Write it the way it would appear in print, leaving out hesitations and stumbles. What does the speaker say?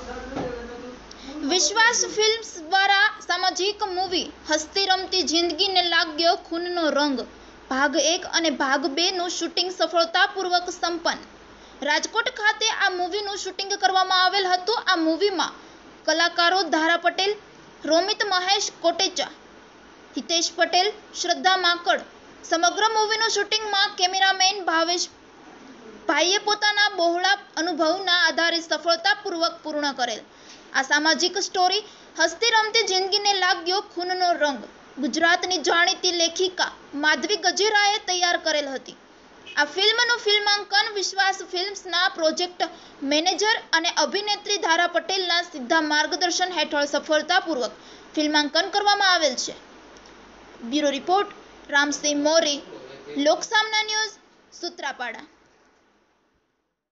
વિશ્વાસ ફિલ્મ્સ દ્વારા સામાજિક મૂવી હસતી રમતી જિંદગીને લાગ્યો ખૂનનો રંગ ભાગ 1 અને ભાગ 2 નું શૂટિંગ સફળતાપૂર્વક સંપન્ન। રાજકોટ ખાતે આ મૂવીનું શૂટિંગ કરવામાં આવેલ હતું। આ મૂવીમાં કલાકારો ધારા પટેલ, રોમિત મહેશ કોટેચા, હિતેશ પટેલ, શ્રદ્ધા માંકડ। સમગ્ર મૂવીનું શૂટિંગમાં કેમેરામેન ભાવેશ ભાઈએ પોતાના બહોળા અનુભવના આધારે સફળતાપૂર્વક પૂર્ણ કરેલ। આ સામાજિક સ્ટોરી હસતી રમતી જિંદગીને લાગ્યો ખૂનનો રંગ ગુજરાતની જાણીતી લેખિકા માધવી ગજેરાએ તૈયાર કરેલ હતી। આ ફિલ્મનું ફિલ્માંકન વિશ્વાસ ફિલ્મ્સના પ્રોજેક્ટ મેનેજર અને અભિનેત્રી ધારા પટેલના સીધા માર્ગદર્શન હેઠળ સફળતાપૂર્વક ફિલ્માંકન કરવામાં આવેલ છે। Bureau report Ramsinh Mori, Loksamna news, Sutrapada.